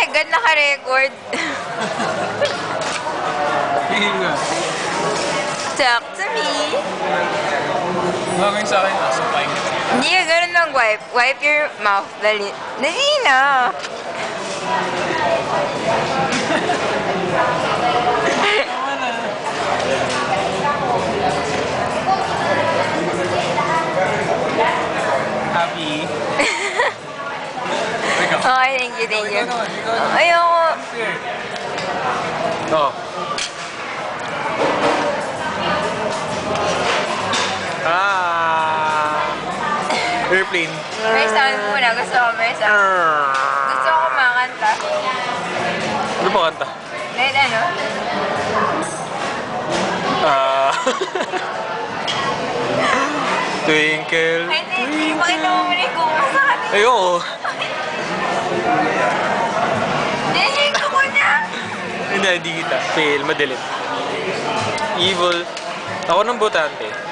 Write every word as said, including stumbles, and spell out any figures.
my God, naka-record. Talk to me. Gagawin sa akin, aso pa yung Hindi ka ganun lang wipe. Wipe your mouth. Dali. Dali na. Happy. Okay, thank you, thank you. Ayoko. Oh. Ah. Airplane. May sound muna. Gusto ko may sound. Gusto ko kumakanta. Ano ba kanta? Kahit ano? Ah. Twinkle. Ay, hindi. Pakita mo muna yung kuko sa kanila. Ay, oo. Hindi, yung kuko niya. Hindi, hindi kita. Fail, madilim. Evil. Ako ng botante.